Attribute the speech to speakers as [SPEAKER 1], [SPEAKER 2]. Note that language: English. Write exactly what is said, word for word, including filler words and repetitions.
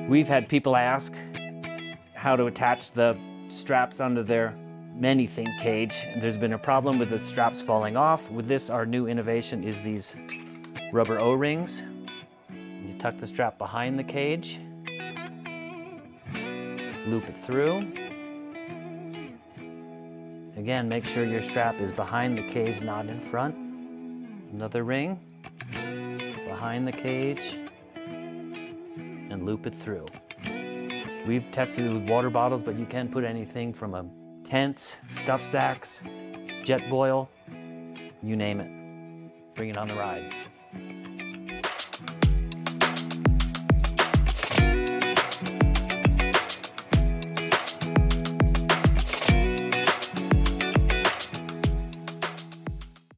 [SPEAKER 1] We've had people ask how to attach the straps onto their Manything Cage. There's been a problem with the straps falling off. With this, our new innovation is these rubber O-rings. You tuck the strap behind the cage, loop it through. Again, make sure your strap is behind the cage, not in front. Another ring, behind the cage, and loop it through. We've tested it with water bottles, but you can put anything from a tents, stuff sacks, jet boil, you name it. Bring it on the ride.